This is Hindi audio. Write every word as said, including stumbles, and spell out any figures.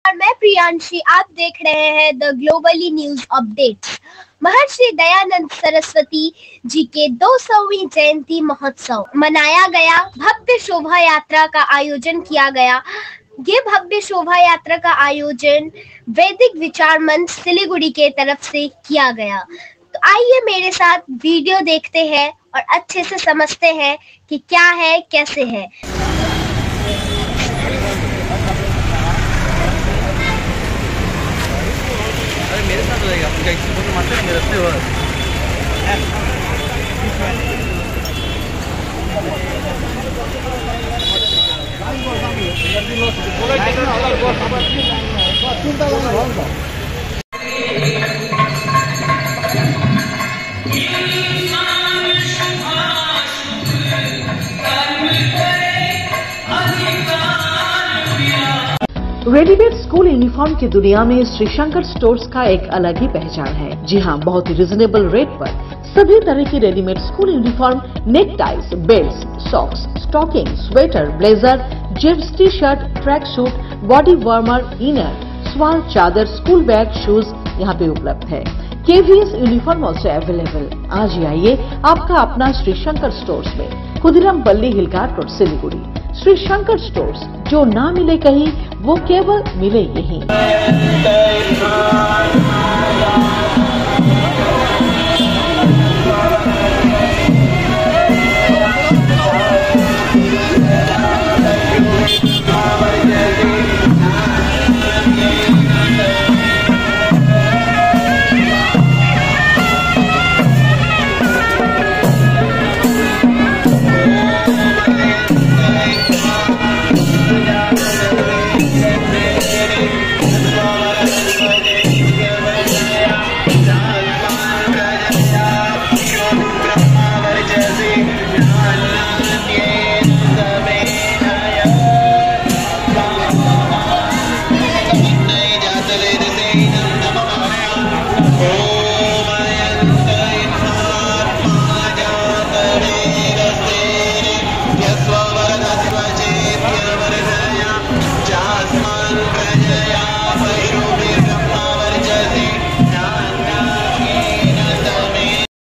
नमस्कार, मैं प्रियांशी। आप देख रहे हैं the globally news updates. Maharshi Dayanand Saraswati ji के दो सौवीं जयंती महोत्सव मनाया गया। भव्य शोभा यात्रा का आयोजन किया गया। ये भव्य शोभा यात्रा का आयोजन वैदिक विचार मंच सिलीगुड़ी के तरफ से किया गया। तो आइए मेरे साथ वीडियो देखते हैं और अच्छे से समझते हैं कि क्या है, कैसे है। अरे मेरे साथ रहेगा, उनका एक फोटो मारते हैं मेरे से। रेडीमेड स्कूल यूनिफॉर्म की दुनिया में श्री शंकर स्टोर्स का एक अलग ही पहचान है। जी हाँ, बहुत ही रिजनेबल रेट पर सभी तरह की readymade school uniform, neck ties, belt, socks, stocking, sweater, blazer, jeans, T shirt, track suit, body warmer, inner, स्वाल, चादर, स्कूल बैग, शूज यहाँ पे उपलब्ध है। KVS uniform also available. आज ही आइए आपका अपना श्री शंकर स्टोर्स में, खुदीराम पल्ली हिलघाट रोड, सिलीगुड़ी। श्री शंकर स्टोर्स, जो ना मिले कहीं वो केवल मिले यहीं।